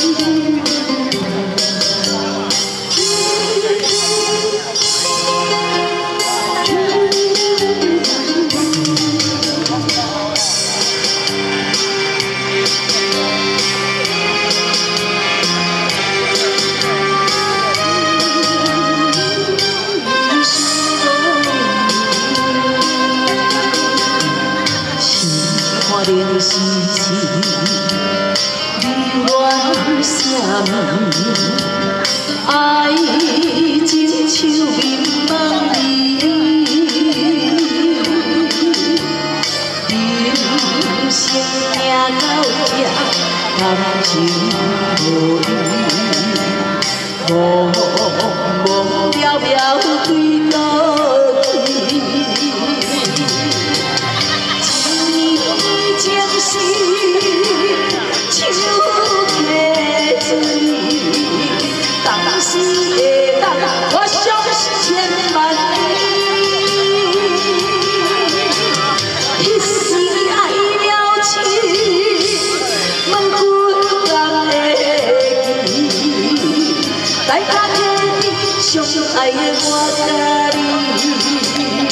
零时时，离乱声，爱情像迷茫里，人生行到这，感情无依，茫茫渺渺对倒去。 情是手提水，当时会当，我相信千万里。彼时爱了情，问君敢会记？大家客气，相爱的我甲你。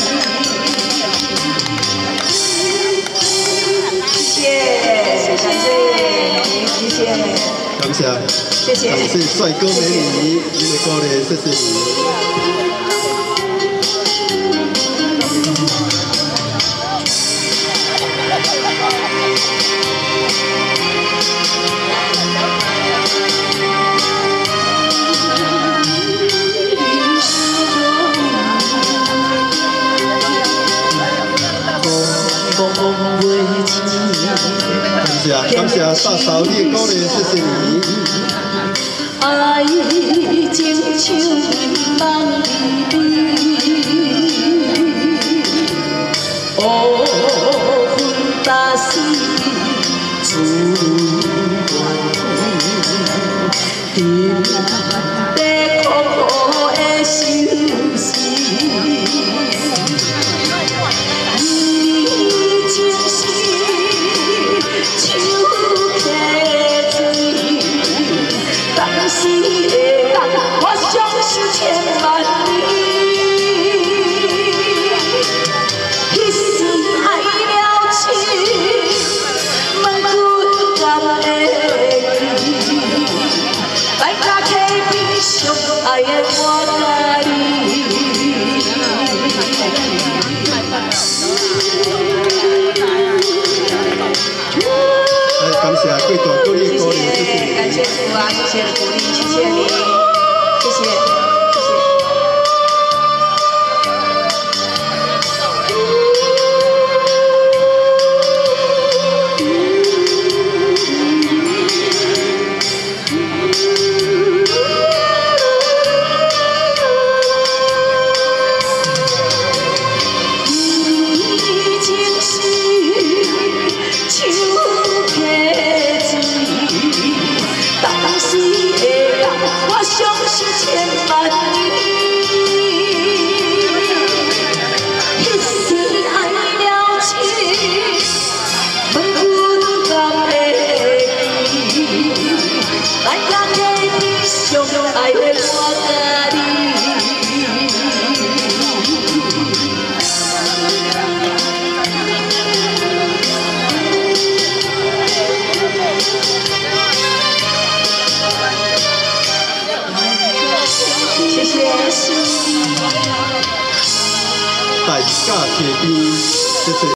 感谢， 谢谢， 感谢帅哥美女，你的鼓励，谢谢你。感谢大嫂你的鼓励，谢谢你。 爱情像迷茫里，乌云打死自愿停在苦苦的心事。 是会当，我相信千万里。彼时爱了情，问君敢会记？大家客气，相爱的我甲你。 感谢贵大哥你的鼓励，谢谢。 感谢主啊，谢谢鼓励，谢谢你，谢谢，谢谢。已经是手提水。 当时会当，我相信千万里。彼时爱了情，问君敢会记？大家客气，相爱的我甲你。谢谢。 大家客气，谢谢。